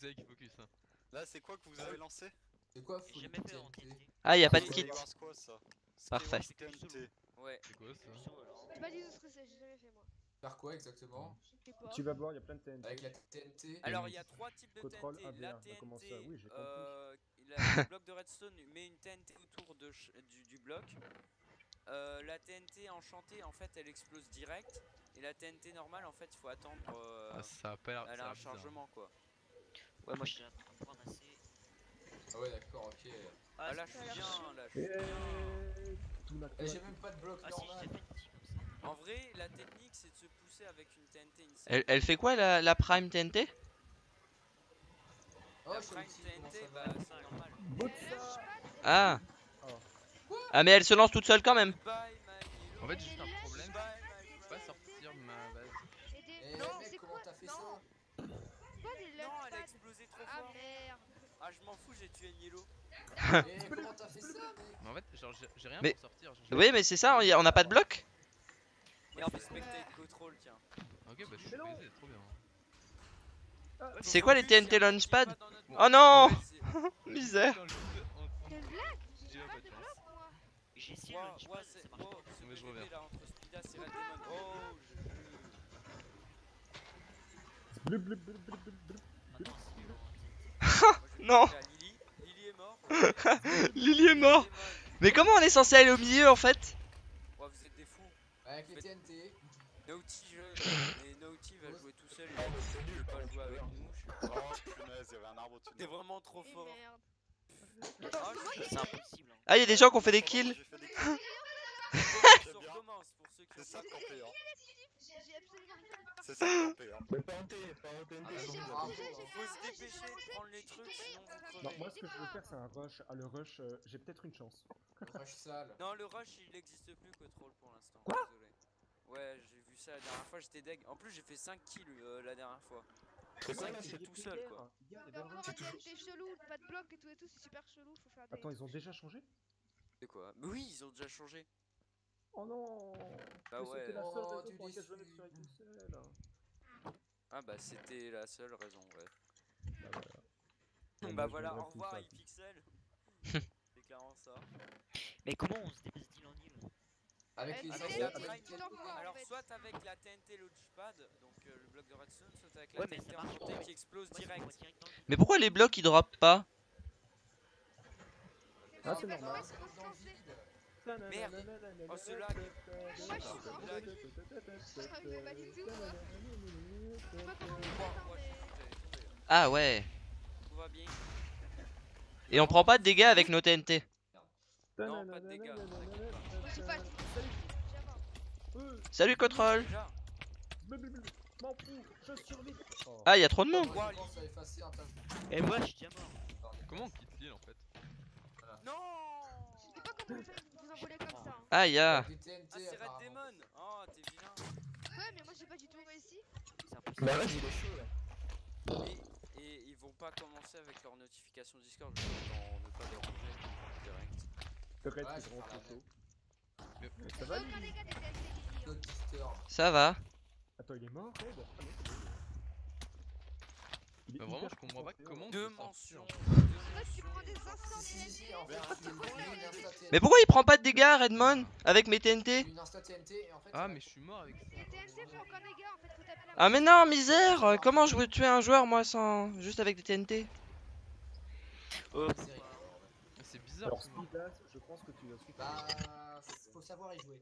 savez qu'il focus. Hein. Là, c'est quoi que vous avez lancé? C'est quoi J'ai full jamais fait en TNT? TNT. Ah, y a pas de Skyward kit. quoi ça? Parfait. Skyward TNT. Ouais. C'est quoi ça? J'ai pas dit ce que c'est, j'ai jamais fait moi. Faire quoi exactement? Je sais pas. Tu vas voir, il y a plein de TNT. Avec la TNT. Alors il y a 3 types de Contrôle TNT. AVR, La bah, comment ça? TNT, Oui, j'ai le bloc de redstone met une TNT autour du bloc. La TNT enchantée, en fait, elle explose direct. Et la TNT normale, en fait, il faut attendre. Ah, ça a pas l'air. Elle ça a a un bizarre. chargement, quoi. Ouais, moi je suis en train de ramasser. Ah ouais, d'accord, ok. Ah, là, je suis bien. Là, je suis Et... bien. Tout n'a Eh, j'ai même pas de bloc Ah si, j'ai normal. fait une petite comme ça. En vrai, la technique, c'est de se pousser avec une TNT inside. Elle fait quoi la Prime TNT? Oh, La je suis prime utile, comment TNT, ça bah, va? c'est normal. Ah. Oh. Ah, mais elle se lance toute seule quand même. Bye, my En fait, Lilo. j'ai juste un problème. Bye, Je peux pas sortir de ma base. Eh Non, mec, c'est comment quoi? t'as fait Non. ça? Pas des Non, elle a launchpads. explosé trop Ah fort. merde. Ah, je m'en fous, j'ai tué une yellow. Eh, comment t'as fait ça, mec? Mais en fait, genre, j'ai rien Mais- pour sortir. Genre, j'ai- Oui, mais c'est ça, on a pas de bloc. Moi, je fais spectate control, tiens. Ok, bah je suis Mais non. baisé, trop bien. C'est quoi les Focus, TNT y a un petit launchpad? pas dans notre- Oh non. Ouais, c'est- Misère. Quelle blague. J'ai J'ai pas pas de de chance. bloc moi. J'ai essayé le Ouah, launchpad, ouah, ça c'est. marche Oh, pas. ce Mais je PVP reviens. là entre Spidas et Red Demon. Oh, Blub, blub, blub, blub, blub, blub. Maintenant, c'est bon, Moi, je vais Non. passer à Lily. Lily est mort. Lily est mort. Mais comment on est censé aller au milieu en fait? Ouais, vous êtes des fous. Avec les TNT. Naughty, et Naughty va jouer tout seul. Il a dit qu'il veut pas jouer avec nous. Je sais pas. Oh punaise, il y avait un arbre au-dessus de T'es moi. vraiment trop Et fort. merde. Ah, je c'est impossible. Hein. Ah, y a des gens qui ont fait des kills. J'ai fait des kills. On bien. recommence pour ceux qui C'est ont ça fait. qu'on fait, hein. J'ai absolument rien. C'est ça qu'on fait, hein. Mais pas en T, pas en TNT. Ah, bah, sinon, bravo, vous avez- hein. Faut se dépêcher de prendre les trucs, sinon vous Non, crevez. moi ce que je veux faire c'est un rush. Ah, le rush, j'ai peut-être une chance. Rush sale. Non, le rush il n'existe plus que troll pour l'instant. Quoi? Désolé. Ouais, j'ai vu ça la dernière fois, j'étais deg. En plus, j'ai fait 5 kills la dernière fois. C'est quoi, 5 là, kills c'est tout seul hier. quoi. Hier, il y Mais avait un encore rush. un TNT chelou, pas de bloc et tout, c'est super chelou, faut faire des. Attends, ils ont déjà changé? C'est quoi? Mais oui, ils ont déjà changé. Oh non. Bah Mais ouais. c'était la seule Oh, raison tu pour laquelle je venais déçu. sur XL. Ah bah c'était la seule raison, ouais. Bah voilà. Bon, Bah je voilà, viendrai au plus revoir tard. iPixel. C'est clairement ça. Mais comment on se dépasse-t-il en île? Avec Eh, les mais Avec c'est la la prime TNT tout en bas, en Alors fait. soit avec la TNT Launchpad, donc le bloc de redstone, soit avec la Ouais, mais TNT ça marche enchantée pas. qui explose Moi, c'est direct. pour direct dans le- Mais pourquoi les blocs ils drop pas? Ah, c'est parce normal. qu'il faut se lancer. Merde. Oh, ce lag. Moi, je suis mort. Lag. Je savais pas du tout. Je sais pas comment on fait, Moi, hein, moi, mais. j'allais tomber. Ah ouais. Tout va bien. Et on prend pas de dégâts avec nos TNT. Non, pas de dégâts, t'inquiète pas. Moi, j'ai pas. Déjà mort. Salut Control. Déjà. M'en fous, je survis. Oh. Ah, y a trop de monde. Moi, je pense à effacer un tas. Eh, moi, je suis déjà mort. Comment on quitte l'île en fait? Non. Je sais pas comment on fait vous envoler comme ça. Hein. Ah, ya. Avec les TNT, Ah, c'est Red apparemment. Demon. Oh, t'es vilain. Ouais, mais moi, j'ai pas du tout réussi. C'est impossible. Bah là, il est chaud là. Et ils vont pas commencer avec leur notification Discord, je vais dans ne pas déranger direct. Peut-être Ouais, qu'ils je seront vais faire la trop tôt. Mais- Ça J'ai va, aucun Lily? dégât des TNT, Lily. Notre disturb. Ça va. Attends, il est mort, Red? Ah non, c'est bon. Il est Bah vraiment, hyper je comprends pas concentré, comment on Deux peut sortir. mentions. Là, tu prends des instants Si, si, si, TNT. en fait, tu mets une insta TNT. Mais pourquoi il prend pas de dégâts Redmond avec mes TNT? Une insta TNT et en fait. Ah, mais je suis mort avec ça. Les TNT font aucun dégât en fait, faut taper la. Ah mais non, misère. Comment je veux tuer un joueur moi sans juste avec des TNT? Oh, C'est rigolo. Ah, c'est bizarre. Alors, ça. Spidas, je pense que tu vas suivre. Bah, faut savoir y jouer.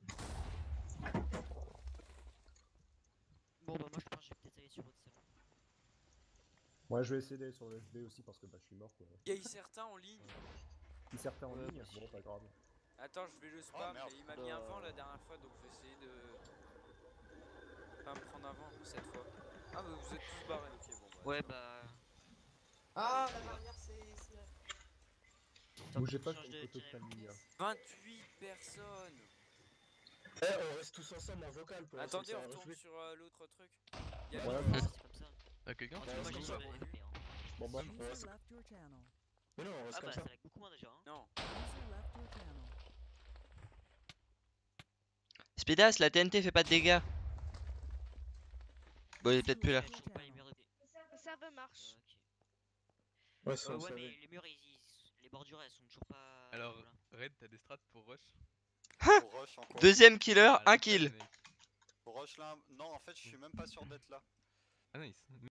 Bon, bah, moi, je pense que je vais peut-être aller sur votre salon. Moi, je vais essayer d'aller sur le FB aussi parce que bah, je suis mort quoi. Il y a eu certains en ligne. Il certains en Ouais, ligne, moi aussi. bon, pas grave. Attends, je vais le spam, merde. mais il m'a mis un vent la dernière fois, donc je vais essayer de pas me prendre un vent cette fois. Ah, bah vous êtes tous barrés, ok, bon. Bah. Ouais, bah. Ah, la barrière, c'est. Bougez pas, je change fais une de photo de channel. famille là. 28 personnes. Eh, on reste tous ensemble en vocal pour Attendez, on essayer de retourne rejouer. sur l'autre truc. Il y a Voilà. Lily. Ah, c'est comme ça. Ah, quelqu'un En qui tout cas, moi, va j'ai nous sur avoir le vu. FB, hein. Bon bah, On reste- Mais non, on reste Ah, comme bah, ça. ça lag beaucoup moins déjà, hein. Non. Spidas, la TNT fait pas de dégâts. Bon, il est peut-être plus là. Je suis pas MRD. Ça veut marche. Ok. Ouais, ça, on Ouais, savait. mais les murs, les bordures, elles sont toujours pas. Alors, voilà. Red, t'as des strats pour rush? Pour rush encore. Deuxième killer, Ah, un la kill. mec. Pour rush là. Non, en fait, je suis même pas sûr d'être là. Ah nice.